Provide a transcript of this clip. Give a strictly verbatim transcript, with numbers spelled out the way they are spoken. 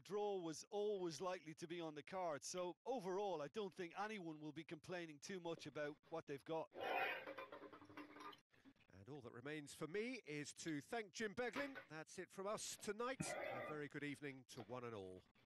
draw was always likely to be on the card. So overall, I don't think anyone will be complaining too much about what they've got. And all that remains for me is to thank Jim Beglin. That's it from us tonight. A very good evening to one and all.